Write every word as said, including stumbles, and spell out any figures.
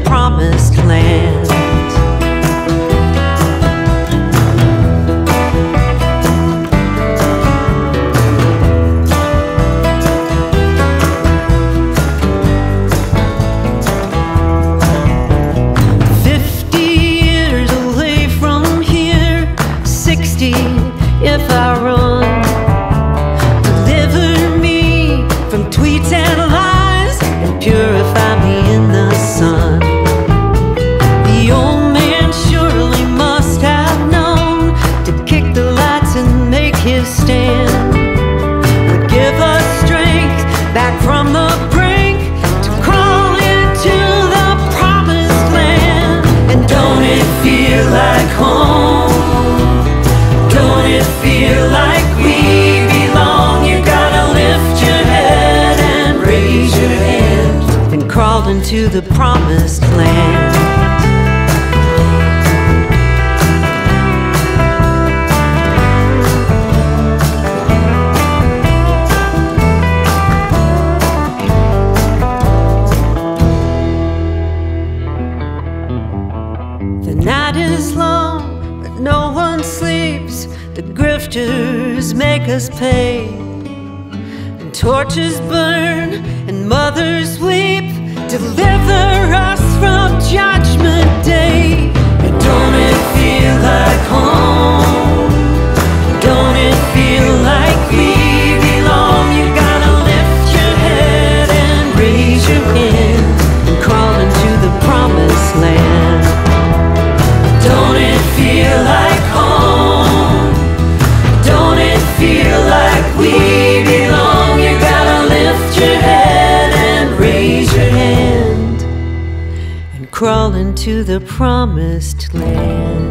promised land. If I run, deliver me from tweets and lies, and purify me in the sun. The old man surely must have known to kick the lights and make his stand. Would give us strength back from the brink to crawl into the promised land. And don't it feel like home? Don't it feel like we belong? You gotta lift your head and raise your hand and crawl into the promised land. The night is long, but no one sleeps. The grifters make us pay, and torches burn and mothers weep. Deliver us from Judgment Day. And don't it feel like home? Don't it feel like we belong? You gotta lift your head and raise your hand and crawl into the promised land. Don't it feel like home? Don't it feel like we belong? You gotta lift your head and raise your hand and crawl into the promised land.